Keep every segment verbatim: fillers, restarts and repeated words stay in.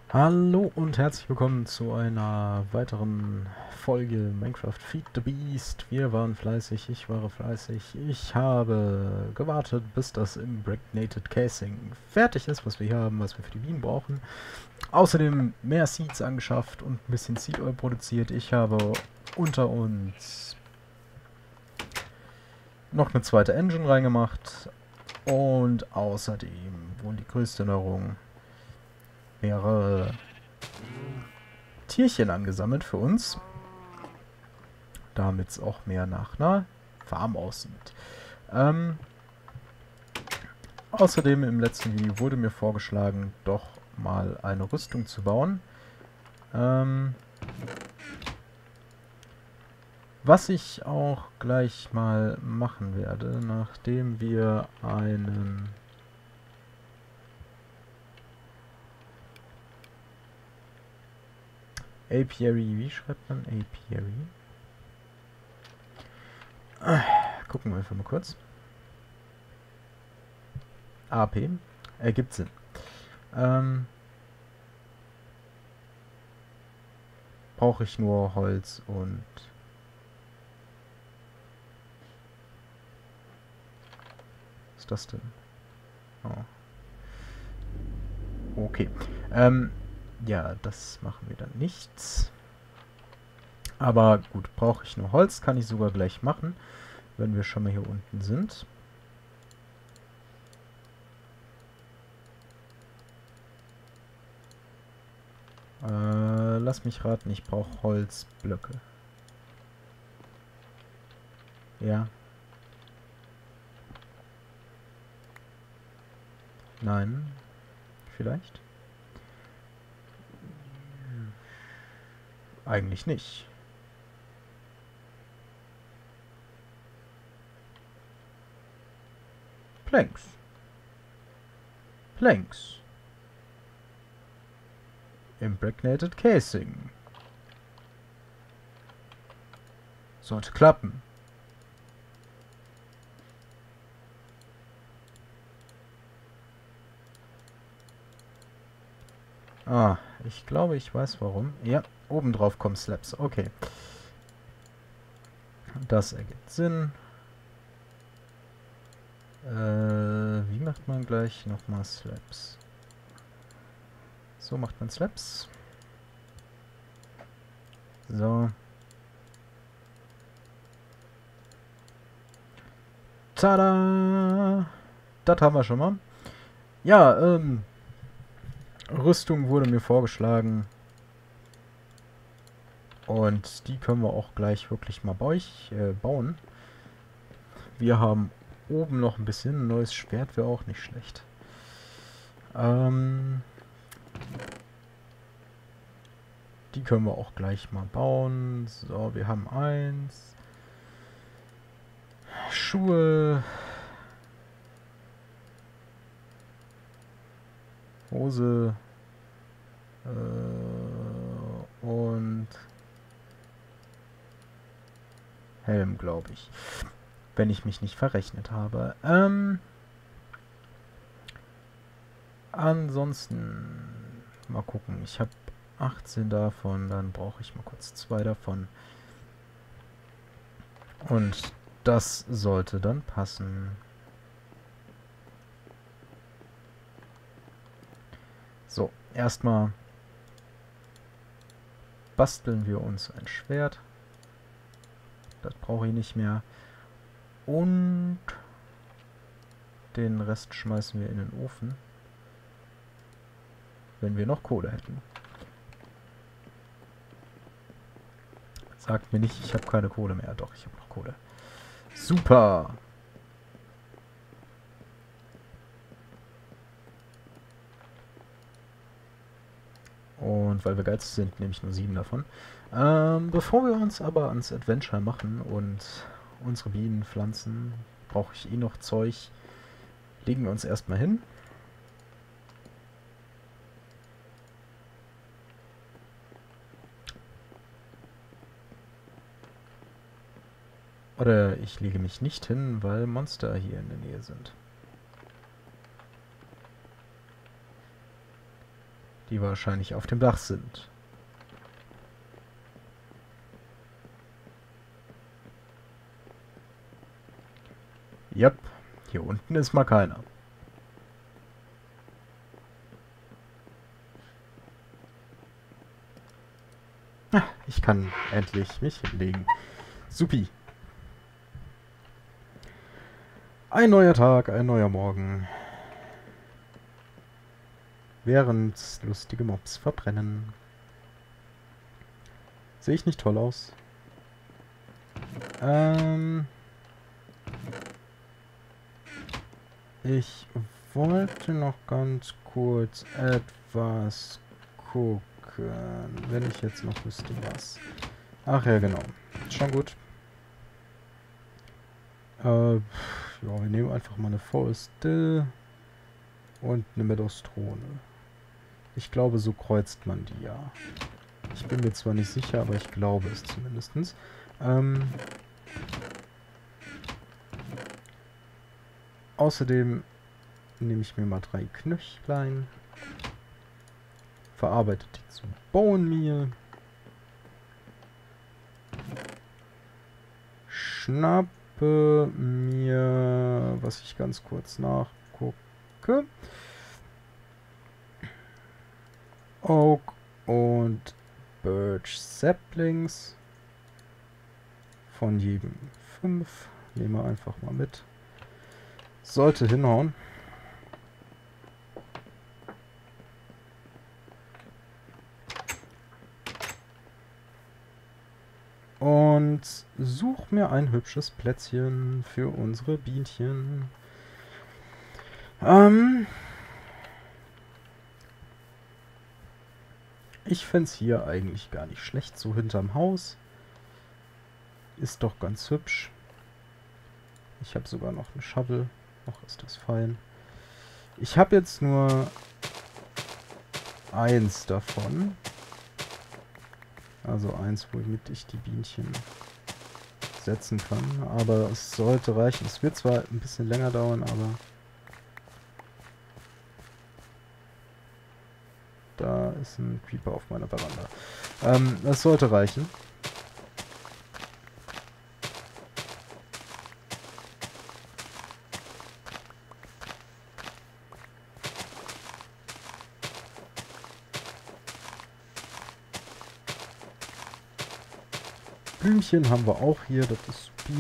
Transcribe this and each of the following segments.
Hallo und herzlich willkommen zu einer weiteren Folge Minecraft Feed the Beast. Wir waren fleißig, ich war fleißig. Ich habe gewartet, bis das Impregnated Casing fertig ist, was wir hier haben, was wir für die Bienen brauchen. Außerdem mehr Seeds angeschafft und ein bisschen Seed Oil produziert. Ich habe unter uns noch eine zweite Engine reingemacht. Und außerdem, wohl die größte Änderung, mehrere Tierchen angesammelt für uns, damit es auch mehr nach einer Farm aussieht. Ähm, außerdem im letzten Video wurde mir vorgeschlagen, doch mal eine Rüstung zu bauen. Ähm, was ich auch gleich mal machen werde, nachdem wir einen Apiary, wie schreibt man Apiary? Ah, gucken wir einfach mal kurz. A P, ergibt Sinn. Ähm, brauche ich nur Holz und was ist das denn? Oh. Okay. Ähm, ja, das machen wir dann nichts. Aber gut, brauche ich nur Holz, kann ich sogar gleich machen, wenn wir schon mal hier unten sind. Äh, lass mich raten, ich brauche Holzblöcke. Ja. Nein. Vielleicht? Eigentlich nicht. Planks. Planks. Impregnated Casing. Sollte klappen. Ah, ich glaube, ich weiß warum. Ja, obendrauf kommen Slabs. Okay. Das ergibt Sinn. Äh, wie macht man gleich nochmal Slabs? So macht man Slabs. So. Tada! Das haben wir schon mal. Ja, ähm, Rüstung wurde mir vorgeschlagen. Und die können wir auch gleich wirklich mal bei euch äh, bauen. Wir haben oben noch ein bisschen. Ein neues Schwert wäre auch nicht schlecht. Ähm, die können wir auch gleich mal bauen. So, wir haben eins. Schuhe. Hose. Äh, und Helm, glaube ich. Wenn ich mich nicht verrechnet habe. Ähm, ansonsten mal gucken. Ich habe achtzehn davon, dann brauche ich mal kurz zwei davon. Und das sollte dann passen. So, erstmal basteln wir uns ein Schwert. Das brauche ich nicht mehr. Und den Rest schmeißen wir in den Ofen. Wenn wir noch Kohle hätten. Sagt mir nicht, ich habe keine Kohle mehr. Doch, ich habe noch Kohle. Super! Und weil wir geizig sind, nehme ich nur sieben davon. Ähm, bevor wir uns aber ans Adventure machen und unsere Bienen pflanzen, brauche ich eh noch Zeug. Legen wir uns erstmal hin. Oder ich lege mich nicht hin, weil Monster hier in der Nähe sind. die wahrscheinlich auf dem Dach sind. Yep, hier unten ist mal keiner. Ah, ich kann endlich mich hinlegen. Supi. Ein neuer Tag, ein neuer Morgen. Während lustige Mobs verbrennen. Sehe ich nicht toll aus? Ähm... Ich wollte noch ganz kurz etwas gucken, wenn ich jetzt noch wüsste was. Ach ja, genau. Schon gut. Äh, ja, wir nehmen einfach mal eine Forest Still und eine Meadowstrone. Ich glaube, so kreuzt man die ja. Ich bin mir zwar nicht sicher, aber ich glaube es zumindest. Ähm... Außerdem nehme ich mir mal drei Knöchlein, verarbeite die zu Bone Meal, schnappe mir, was ich ganz kurz nachgucke, Oak und Birch Saplings, von jedem fünf, nehmen wir einfach mal mit. Sollte hinhauen. Und such mir ein hübsches Plätzchen für unsere Bienchen. Ähm ich fände es hier eigentlich gar nicht schlecht, so hinterm Haus. Ist doch ganz hübsch. Ich habe sogar noch eine Shovel. Noch ist das fein. Ich habe jetzt nur eins davon. Also eins, womit ich die Bienchen setzen kann. Aber es sollte reichen. Es wird zwar ein bisschen länger dauern, aber... Da ist ein Creeper auf meiner Veranda. Ähm, das sollte reichen. Blümchen haben wir auch hier, das ist supi.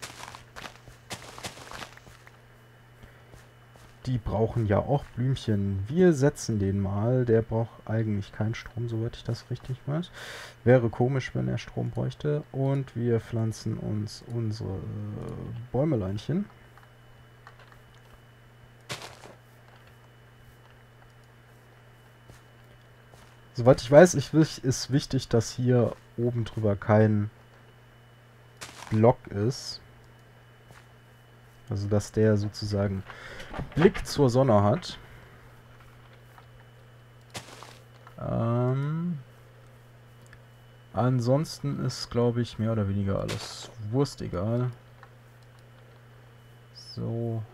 Die brauchen ja auch Blümchen. Wir setzen den mal. Der braucht eigentlich keinen Strom, soweit ich das richtig weiß. Wäre komisch, wenn er Strom bräuchte. Und wir pflanzen uns unsere Bäumeleinchen. Soweit ich weiß, ich, ist wichtig, dass hier oben drüber kein Block ist. Also, dass der sozusagen Blick zur Sonne hat. Ähm, ansonsten ist, glaube ich, mehr oder weniger alles wurstegal. So.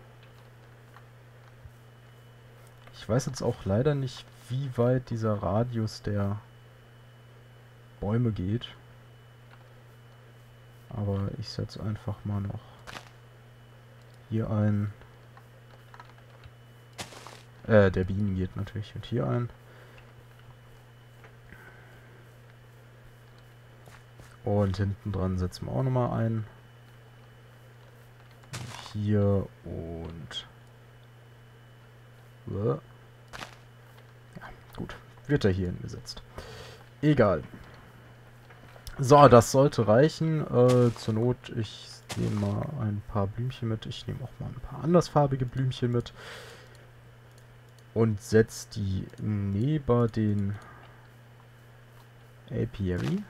Ich weiß jetzt auch leider nicht, wie weit dieser Radius der Bäume geht. Aber ich setze einfach mal noch hier ein. Äh, der Bienen geht natürlich und hier ein. Und hinten dran setzen wir auch nochmal ein. Hier und... Ja, gut. Wird er hier hingesetzt. Egal. So, das sollte reichen. Äh, zur Not, ich nehme mal ein paar Blümchen mit. Ich nehme auch mal ein paar andersfarbige Blümchen mit. Und setze die neben den Apiary.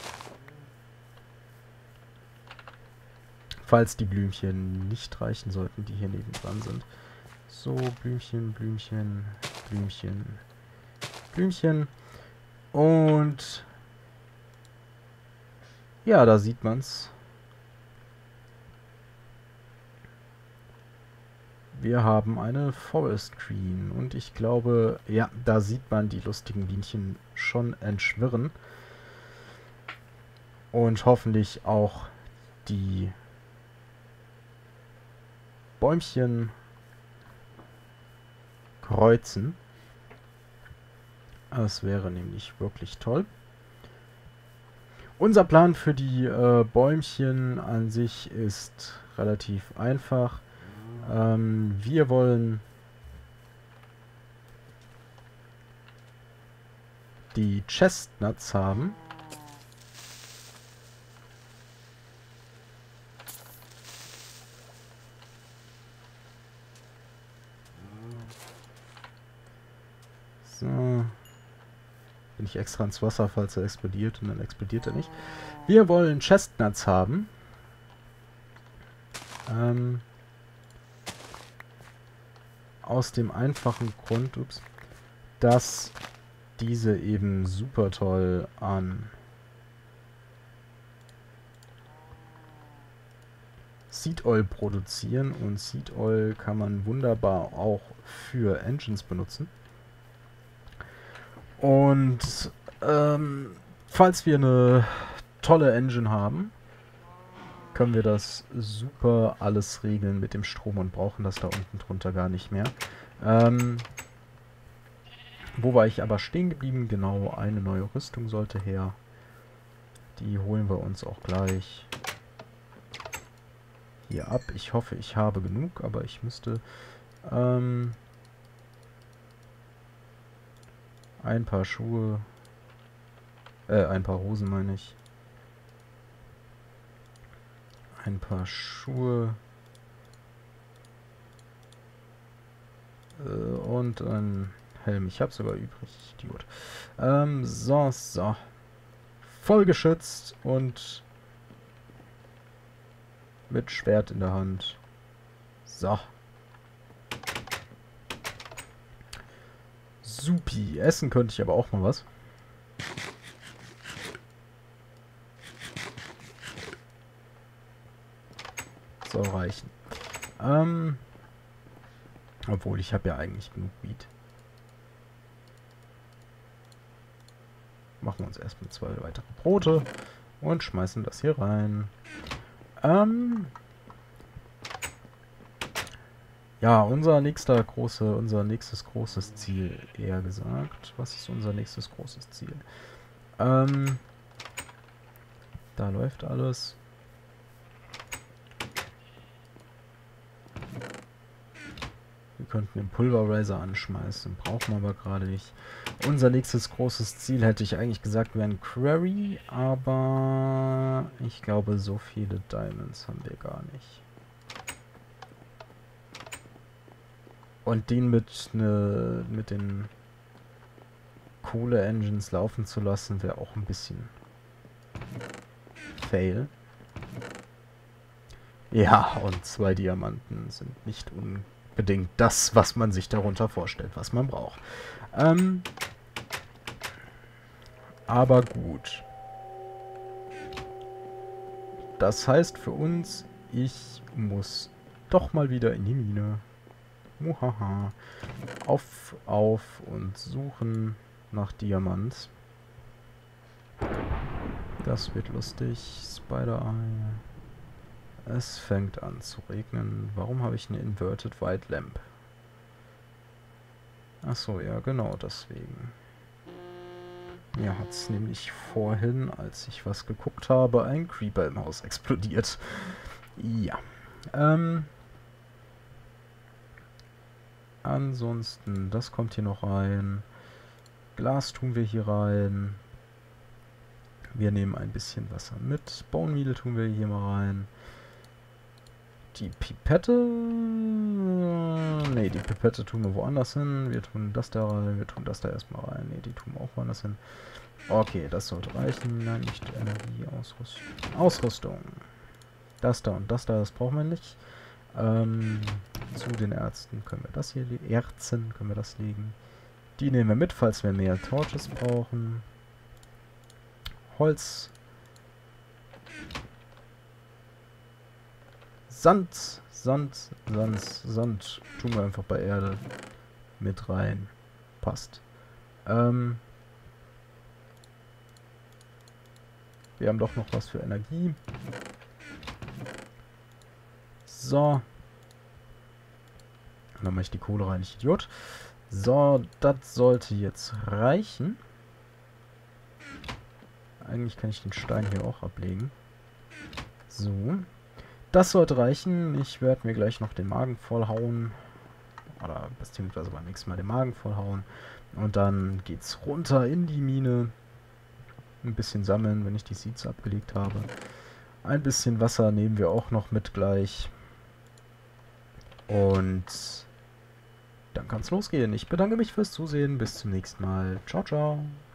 Falls die Blümchen nicht reichen sollten, die hier nebendran sind. So, Blümchen, Blümchen, Blümchen, Blümchen. Und ja, da sieht man's. wir haben eine Forest Green. Und ich glaube, ja, da sieht man die lustigen Bienchen schon entschwirren. Und hoffentlich auch die Bäumchen kreuzen. Das wäre nämlich wirklich toll. Unser Plan für die äh, Bäumchen an sich ist relativ einfach. Ähm, wir wollen die Chestnuts haben. So. Bin ich extra ins Wasser, falls er explodiert, und dann explodiert er nicht. Wir wollen Chestnuts haben. Ähm, aus dem einfachen Grund, ups, dass diese eben super toll an Seed Oil produzieren, und Seed Oil kann man wunderbar auch für Engines benutzen. Und ähm, falls wir eine tolle Engine haben, können wir das super alles regeln mit dem Strom und brauchen das da unten drunter gar nicht mehr. Ähm, wo war ich aber stehen geblieben? Genau, eine neue Rüstung sollte her. Die holen wir uns auch gleich hier ab. Ich hoffe, ich habe genug, aber ich müsste ähm, ein paar Schuhe, äh, ein paar Hosen meine ich. Ein paar Schuhe äh, und ein Helm. Ich habe sogar übrig. Idiot. Ähm, so, so. Voll geschützt und mit Schwert in der Hand. So. Supi. Essen könnte ich aber auch mal was. Soll reichen. Ähm, obwohl, ich habe ja eigentlich genug Weed. Machen wir uns erstmal zwei weitere Brote und schmeißen das hier rein. Ähm, ja, unser nächster große, unser nächstes großes Ziel, eher gesagt. Was ist unser nächstes großes Ziel? Ähm, da läuft alles. Wir könnten den Pulverizer anschmeißen, brauchen wir aber gerade nicht. Unser nächstes großes Ziel, hätte ich eigentlich gesagt, wäre ein Quarry, aber ich glaube, so viele Diamonds haben wir gar nicht. Und den mit, ne, mit den Kohle-Engines laufen zu lassen, wäre auch ein bisschen fail. Ja, und zwei Diamanten sind nicht unbedingt das, was man sich darunter vorstellt, was man braucht. Ähm, aber gut. Das heißt für uns, ich muss doch mal wieder in die Mine. Muhaha. Auf, auf und suchen nach Diamant. Das wird lustig. Spider-Eye. Es fängt an zu regnen. Warum habe ich eine Inverted White Lamp? Achso, ja, genau deswegen. Mir hat es nämlich vorhin, als ich was geguckt habe, ein Creeper im Haus explodiert. Ja. Ähm... Ansonsten, das kommt hier noch rein. Glas tun wir hier rein. Wir nehmen ein bisschen Wasser mit. Bone Meal tun wir hier mal rein. Die Pipette... Ne, die Pipette tun wir woanders hin. Wir tun das da rein. Wir tun das da erstmal rein. Ne, die tun wir auch woanders hin. Okay, das sollte reichen. Nein, nicht Energie, Ausrüstung. Ausrüstung. Das da und das da, das brauchen wir nicht. Ähm, zu den Ärzten können wir das hier legen. Ärzten können wir das legen. Die nehmen wir mit, falls wir mehr Torches brauchen. Holz. Sand. Sand, Sand, Sand tun wir einfach bei Erde mit rein. Passt. Ähm, wir haben doch noch was für Energie. So. Dann mache ich die Kohle rein, ich Idiot. So, das sollte jetzt reichen. Eigentlich kann ich den Stein hier auch ablegen. So. Das sollte reichen. Ich werde mir gleich noch den Magen vollhauen. Oder beziehungsweise beim nächsten Mal den Magen vollhauen. Und dann geht's runter in die Mine. Ein bisschen sammeln, wenn ich die Seeds abgelegt habe. Ein bisschen Wasser nehmen wir auch noch mit gleich. Und dann kann es losgehen. Ich bedanke mich fürs Zusehen. Bis zum nächsten Mal. Ciao, ciao.